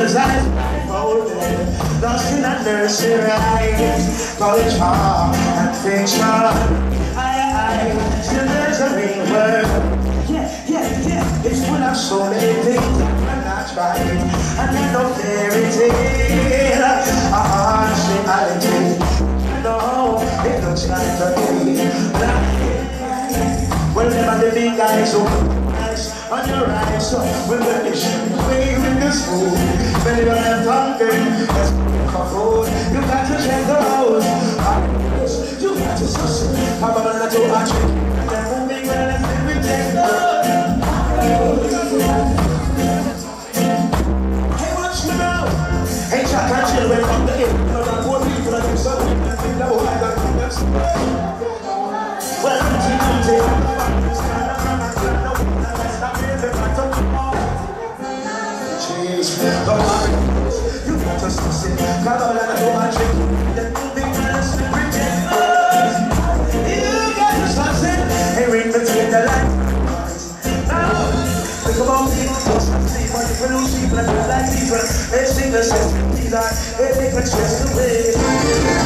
mother's eyes folded, lost in a nursery rhyme, college hall and fiction. Still there's a real world. Yeah, it's full of so many things I'm not trying, and I know fairy tale, a harsh reality. No, it looks like a dream. Well, them are the big guys who nice on your eyes, so when the mission way in the school, when you're not talking, that's food. You got to check the house, you got to suss it. How about not to watch it? Never make well and then we take the hey, watch me now. Hey, Jack and chill when I'm the end. You know that poor people that do something and think that I got to do this. Well, I'm cheese, don't worry. You got to suss it. Come on and do my trick. Then you big man is pretend. You got to suss it. Hey, read between the lines. Now, think about people. See what you lose people and you like people. They sing the same. They make a chest away.